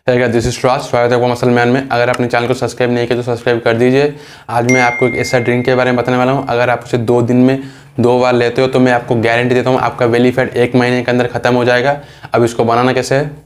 This is trust, स्वागत है आपका मसल मैन में। अगर आपने चैनल को सब्सक्राइब नहीं किया तो सब्सक्राइब कर दीजिए। आज मैं आपको एक ऐसा ड्रिंक के बारे में बताने वाला हूँ। अगर आप उसे 2 दिन में 2 बार लेते हो तो मैं आपको गारंटी देता हूँ आपका बेली फैट 1 महीने के अंदर खत्म हो जाएगा। अब इसको बनाना कैसे है